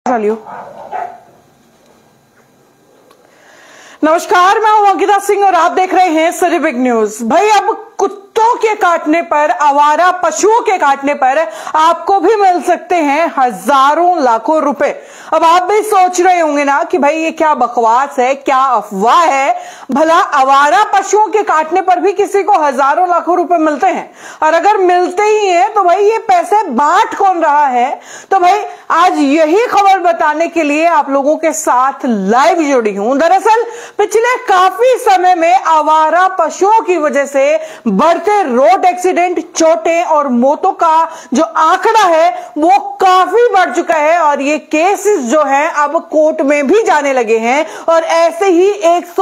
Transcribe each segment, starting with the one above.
नमस्कार, मैं हूं अंकिता सिंह और आप देख रहे हैं सिटी बिग न्यूज। भाई, अब कुत्तों के काटने पर, आवारा पशुओं के काटने पर आपको भी मिल सकते हैं हजारों लाखों रुपए। अब आप भी सोच रहे होंगे ना कि भाई ये क्या बकवास है, क्या अफवाह है। भला आवारा पशुओं के काटने पर भी किसी को हजारों लाखों रुपए मिलते हैं? और अगर मिलते ही हैं तो भाई ये पैसे बांट कौन रहा है? तो भाई आज यही खबर बताने के लिए आप लोगों के साथ लाइव जुड़ी हूं। दरअसल पिछले काफी समय में आवारा पशुओं की वजह से बढ़ते रोड एक्सीडेंट, चोटें और मौतों का जो आंकड़ा है वो काफी बढ़ चुका है और ये केसेस जो है अब कोर्ट में भी जाने लगे हैं। और ऐसे ही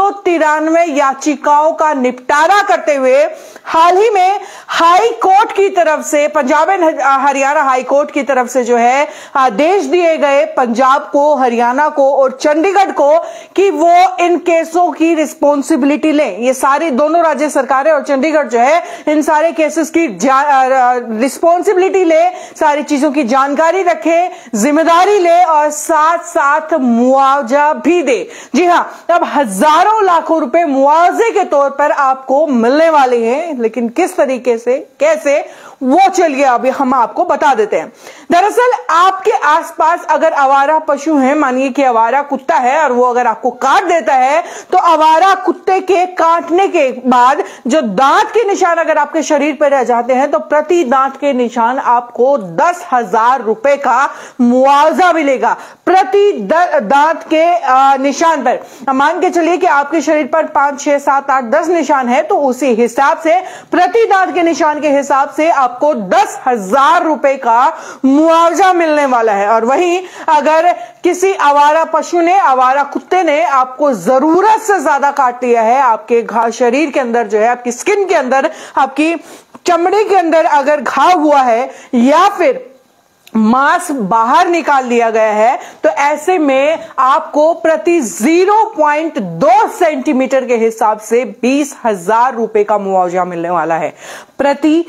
193 याचिकाओं का निपटारा करते हुए हाल ही में हाई कोर्ट की तरफ से, Punjab and Haryana high court की तरफ से जो है आदेश दिए गए पंजाब को, हरियाणा को और चंडीगढ़ को कि वो इन केसों की रिस्पॉन्सिबिलिटी लें। ये सारी दोनों राज्य सरकारें और चंडीगढ़ जो है इन सारे केसेस की रिस्पॉन्सिबिलिटी ले, सारी चीजों की जानकारी रखे, जिम्मेदारी ले और साथ साथ मुआवजा भी दे। जी हां, अब हजारों लाखों रुपए मुआवजे के तौर पर आपको मिलने वाले हैं, लेकिन किस तरीके से, कैसे, वो चलिए अभी हम आपको बता देते हैं। दरअसल आपके आसपास अगर आवारा पशु हैं, मानिए कि आवारा कुत्ता है और वो अगर आपको काट देता है तो आवारा कुत्ते के काटने के बाद जो दांत के निशान अगर आपके शरीर पर रह जाते हैं तो प्रति दांत के निशान आपको 10,000 रुपए का मुआवजा मिलेगा। प्रति दांत के निशान पर मान के चलिए कि आपके शरीर पर 5, 6, 7, 8, 10 निशान है तो उसी हिसाब से प्रति दांत के निशान के हिसाब से आपको 10,000 रुपए का मुआवजा मिलने वाला है। और वहीं अगर किसी आवारा पशु ने, आवारा कुत्ते ने आपको जरूरत से ज्यादा काट दिया है, आपके शरीर के अंदर जो है, आपकी स्किन के अंदर, आपकी चमड़ी के अंदर अगर घाव हुआ है या फिर मांस बाहर निकाल लिया गया है तो ऐसे में आपको प्रति 0.2 सेंटीमीटर के हिसाब से 20,000 रुपए का मुआवजा मिलने वाला है। प्रति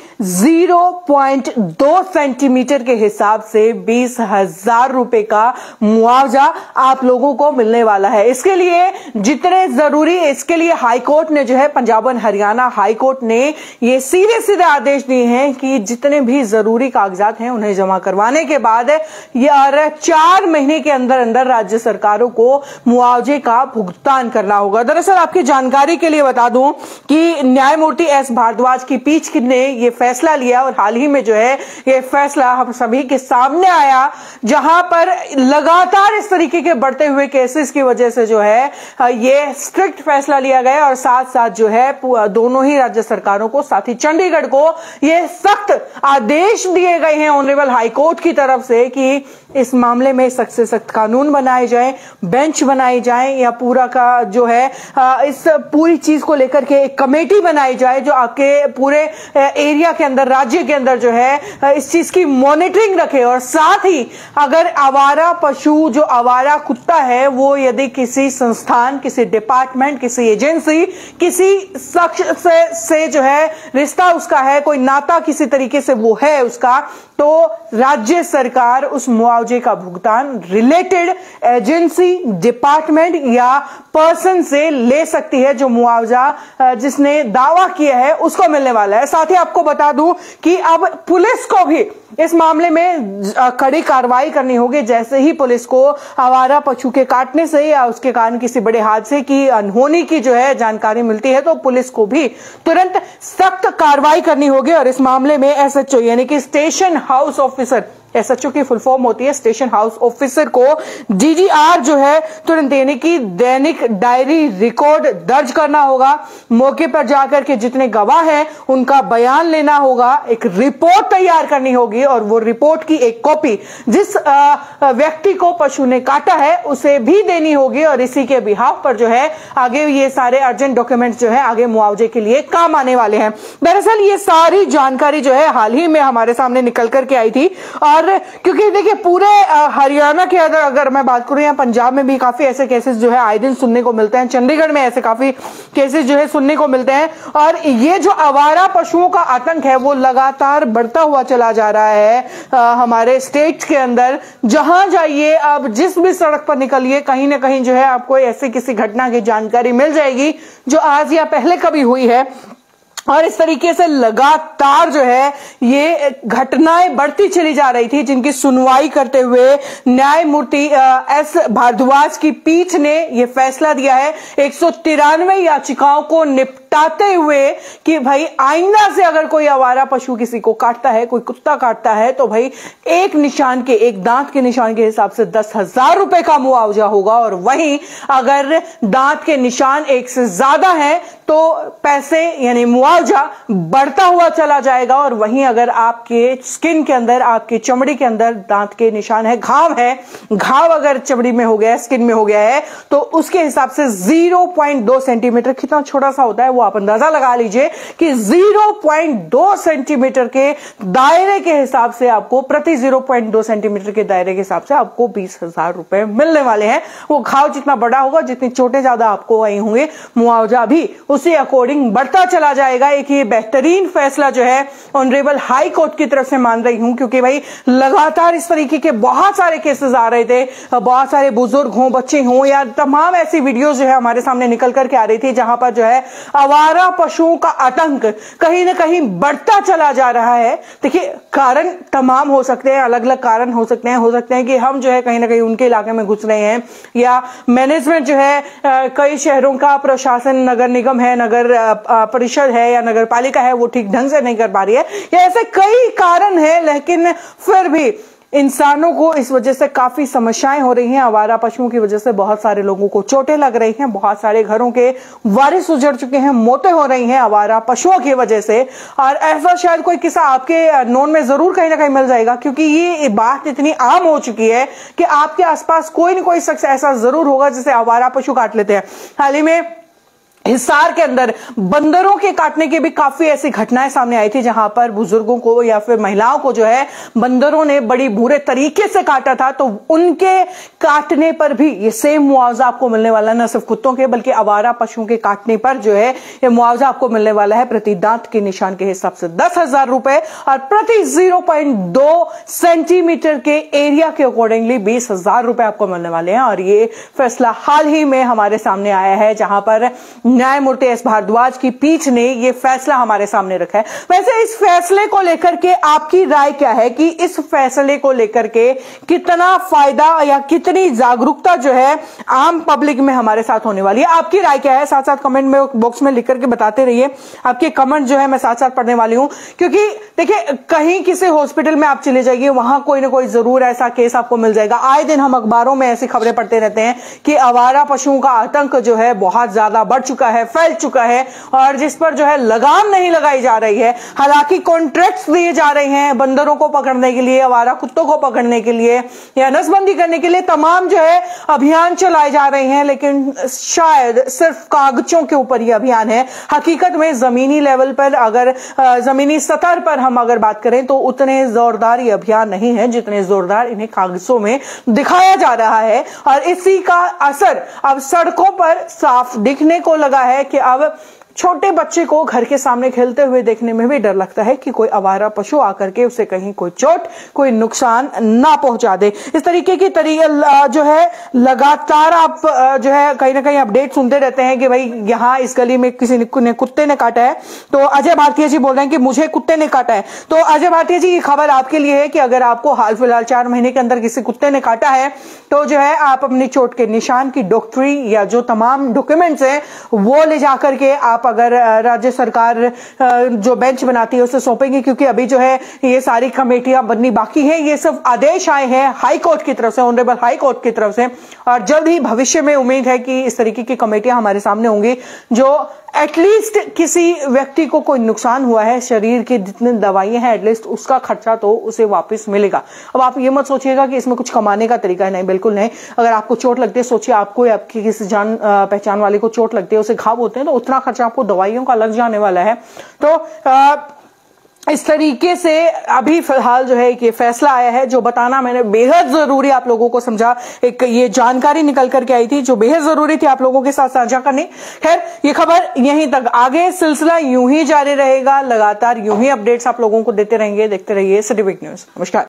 0.2 सेंटीमीटर के हिसाब से 20,000 रुपए का मुआवजा आप लोगों को मिलने वाला है। इसके लिए जितने जरूरी, इसके लिए हाईकोर्ट ने जो है, पंजाब एंड हरियाणा हाईकोर्ट ने ये सीधे सीधे आदेश दिए हैं कि जितने भी जरूरी कागजात हैं उन्हें जमा करवाने के बाद यार 4 महीने के अंदर अंदर राज्य सरकारों को मुआवजे का भुगतान करना होगा। दरअसल आपकी जानकारी के लिए बता दूं कि न्यायमूर्ति एस भारद्वाज की पीठ ने ये फैसला लिया और हाल ही में जो है ये फैसला हम सभी के सामने आया, जहां पर लगातार इस तरीके के बढ़ते हुए केसेस की वजह से जो है ये स्ट्रिक्ट फैसला लिया गया और साथ साथ जो है दोनों ही राज्य सरकारों को, साथ ही चंडीगढ़ को ये सख्त आदेश दिए गए हैं ऑनरेबल हाईकोर्ट की तरफ से कि इस मामले में सख्त से सख्त कानून बनाए जाएं, बेंच बनाई जाए या पूरा का जो है इस पूरी चीज को लेकर के एक कमेटी बनाई जाए जो आपके पूरे एरिया के अंदर, राज्य के अंदर जो है इस चीज की मॉनिटरिंग रखे। और साथ ही अगर आवारा पशु, जो आवारा कुत्ता है, वो यदि किसी संस्थान, किसी डिपार्टमेंट, किसी एजेंसी, किसी शख्स से जो है रिश्ता उसका है, कोई नाता किसी तरीके से वो है उसका, तो राज्य सरकार उस मुआवजे का भुगतान रिलेटेड एजेंसी, डिपार्टमेंट या पर्सन से ले सकती है। जो मुआवजा जिसने दावा किया है उसको मिलने वाला है। साथ ही आपको बता दूं कि अब पुलिस को भी इस मामले में कड़ी कार्रवाई करनी होगी। जैसे ही पुलिस को आवारा पशु के काटने से या उसके कारण किसी बड़े हादसे की, अनहोनी की जो है जानकारी मिलती है तो पुलिस को भी तुरंत सख्त कार्रवाई करनी होगी। और इस मामले में एसएचओ यानी कि स्टेशन हाउस ऑफिसर, एसएचओ की फुल फॉर्म होती है स्टेशन हाउस ऑफिसर, को डीडीआर जो है तुरंत यानी कि दैनिक डायरी रिकॉर्ड दर्ज करना होगा। मौके पर जाकर के जितने गवाह हैं उनका बयान लेना होगा, एक रिपोर्ट तैयार करनी होगी और वो रिपोर्ट की एक कॉपी जिस व्यक्ति को पशु ने काटा है उसे भी देनी होगी। और इसी के बिहाफ पर जो है आगे ये सारे अर्जेंट डॉक्यूमेंट्स जो है आगे मुआवजे के लिए काम आने वाले हैं। दरअसल ये सारी जानकारी जो है हाल ही में हमारे सामने निकल करके आई थी और और क्योंकि देखिए पूरे हरियाणा के अंदर अगर मैं बात करूं या पंजाब में भी काफी ऐसे केसेस जो है आए दिन सुनने को मिलते हैं, चंडीगढ़ में ऐसे काफी केसेस जो है सुनने को मिलते हैं। और ये जो आवारा पशुओं का आतंक है वो लगातार बढ़ता हुआ चला जा रहा है हमारे स्टेट के अंदर। जहां जाइए आप, जिस भी सड़क पर निकलिए, कहीं ना कहीं जो है आपको ऐसे किसी घटना की जानकारी मिल जाएगी जो आज या पहले कभी हुई है। और इस तरीके से लगातार जो है ये घटनाएं बढ़ती चली जा रही थी, जिनकी सुनवाई करते हुए न्यायमूर्ति एस भारद्वाज की पीठ ने यह फैसला दिया है 193 याचिकाओं को निपटाते हुए कि भाई आइंदा से अगर कोई आवारा पशु किसी को काटता है, कोई कुत्ता काटता है, तो भाई एक निशान के, एक दांत के निशान के हिसाब से 10,000 रुपए का मुआवजा होगा। और वहीं अगर दांत के निशान एक से ज्यादा है तो पैसे यानी मुआवजा बढ़ता हुआ चला जाएगा। और वहीं अगर आपके स्किन के अंदर, आपकी चमड़ी के अंदर दांत के निशान है, घाव अगर चमड़ी में हो गया है, स्किन में हो गया है, तो उसके हिसाब से 0.2 सेंटीमीटर, कितना छोटा सा होता है वो आप अंदाजा लगा लीजिए कि 0.2 सेंटीमीटर के दायरे के हिसाब से आपको, प्रति 0.2 सेंटीमीटर के दायरे के हिसाब से आपको 20,000 रुपए मिलने वाले हैं। वो घाव जितना बड़ा होगा, जितने छोटे ज्यादा आपको वही होंगे, मुआवजा भी उसी अकॉर्डिंग बढ़ता चला जाएगा। एक ये बेहतरीन फैसला जो है ऑनरेबल हाई कोर्ट की तरफ से मान रही हूं, क्योंकि भाई लगातार इस तरीके के बहुत सारे केसेस आ रहे थे, बहुत सारे बुजुर्ग हों, बच्चे हों, या तमाम ऐसी वीडियोस जो है हमारे सामने निकल करके आ रही थी जहां पर जो है आवारा पशुओं का आतंक कहीं ना कहीं बढ़ता चला जा रहा है। देखिए कारण तमाम हो सकते हैं, अलग अलग कारण हो सकते हैं कि हम जो है कहीं ना कहीं उनके इलाके में घुस रहे हैं, या मैनेजमेंट जो है कई शहरों का प्रशासन, नगर निगम है, नगर परिषद है या नगर पालिका है, वो ठीक ढंग से नहीं कर पा रही है, या ऐसे कई कारण है। लेकिन फिर भी इंसानों को इस वजह से काफी समस्याएं हो रही हैं। आवारा पशुओं की वजह से बहुत सारे लोगों को चोटें लग रही हैं, बहुत सारे घरों के वारिस उजड़ चुके हैं, मौतें हो रही हैं आवारा पशुओं की वजह से। और ऐसा शायद कोई किस्सा आपके नोन में जरूर कहीं ना कहीं मिल जाएगा, क्योंकि ये बात इतनी आम हो चुकी है कि आपके आसपास कोई ना कोई शख्स ऐसा जरूर होगा जिसे आवारा पशु काट लेते हैं। हाल ही में हिसार के अंदर बंदरों के काटने की भी काफी ऐसी घटनाएं सामने आई थी, जहां पर बुजुर्गों को या फिर महिलाओं को जो है बंदरों ने बड़ी बुरे तरीके से काटा था। तो उनके काटने पर भी ये सेम मुआवजा आपको मिलने वाला है, न सिर्फ कुत्तों के बल्कि आवारा पशुओं के काटने पर जो है ये मुआवजा आपको मिलने वाला है प्रति दांत के निशान के हिसाब से 10,000 रुपए, और प्रति 0.2 सेंटीमीटर के एरिया के अकॉर्डिंगली 20,000 रुपए आपको मिलने वाले हैं। और ये फैसला हाल ही में हमारे सामने आया है, जहां पर न्यायमूर्ति एस भारद्वाज की पीठ ने यह फैसला हमारे सामने रखा है। वैसे इस फैसले को लेकर के आपकी राय क्या है कि इस फैसले को लेकर के कितना फायदा या कितनी जागरूकता जो है आम पब्लिक में हमारे साथ होने वाली है? आपकी राय क्या है? साथ साथ कमेंट में बॉक्स में लिख करके बताते रहिए। आपके कमेंट जो है मैं साथ साथ पढ़ने वाली हूं, क्योंकि देखिए कहीं किसी हॉस्पिटल में आप चले जाइए, वहां कोई ना कोई जरूर ऐसा केस आपको मिल जाएगा। आए दिन हम अखबारों में ऐसी खबरें पढ़ते रहते हैं कि आवारा पशुओं का आतंक जो है बहुत ज्यादा बढ़ चुका है, फैल चुका है, और जिस पर जो है लगाम नहीं लगाई जा रही है। हालांकि कॉन्ट्रैक्ट्स दिए जा रहे हैं बंदरों को पकड़ने के लिए, आवारा कुत्तों को पकड़ने के लिए या नसबंदी करने के लिए, तमाम जो है अभियान चलाए जा रहे हैं, लेकिन शायद सिर्फ कागजों के ऊपर ये अभियान है। हकीकत में जमीनी लेवल पर, अगर जमीनी सतह पर हम अगर बात करें तो उतने जोरदार ये अभियान नहीं है जितने जोरदार इन्हें कागजों में दिखाया जा रहा है। और इसी का असर अब सड़कों पर साफ दिखने को लगा है कि अब छोटे बच्चे को घर के सामने खेलते हुए देखने में भी डर लगता है कि कोई आवारा पशु आकर के उसे कहीं कोई चोट, कोई नुकसान ना पहुंचा दे। इस तरीके की जो है लगातार आप जो है कहीं ना कहीं अपडेट सुनते रहते हैं कि भाई यहां इस गली में किसी ने कुत्ते ने काटा है। तो अजय भारतीय जी बोल रहे हैं कि मुझे कुत्ते ने काटा है। तो अजय भारतीय जी की खबर आपके लिए है कि अगर आपको हाल फिलहाल 4 महीने के अंदर किसी कुत्ते ने काटा है तो जो है आप अपनी चोट के निशान की डॉक्टरी या जो तमाम डॉक्यूमेंट्स हैं वो ले जाकर के आप अगर राज्य सरकार जो बेंच बनाती है उसे सौंपेंगे, क्योंकि अभी जो है ये सारी कमेटियां बननी बाकी है। ये सब आदेश आए हैं हाई कोर्ट की तरफ से, ऑनरेबल हाई कोर्ट की तरफ से, और जल्द ही भविष्य में उम्मीद है कि इस तरीके की कमेटियां हमारे सामने होंगी जो एटलीस्ट किसी व्यक्ति को कोई नुकसान हुआ है, शरीर की जितनी दवाइयां हैं एटलीस्ट उसका खर्चा तो उसे वापस मिलेगा। अब आप ये मत सोचिएगा कि इसमें कुछ कमाने का तरीका है, नहीं, बिल्कुल नहीं। अगर आपको चोट लगती है, सोचिए आपको या आपकी किसी जान पहचान वाले को चोट लगती है, उसे घाव होते हैं, तो उतना खर्चा आपको दवाइयों का लग जाने वाला है। तो इस तरीके से अभी फिलहाल जो है ये फैसला आया है, जो बताना मैंने बेहद जरूरी आप लोगों को समझा। एक ये जानकारी निकल करके आई थी जो बेहद जरूरी थी आप लोगों के साथ साझा करनी। खैर, ये खबर यहीं तक, आगे सिलसिला यूं ही जारी रहेगा, लगातार यूं ही अपडेट्स आप लोगों को देते रहेंगे। देखते रहिए सिटी बिग न्यूज। नमस्कार।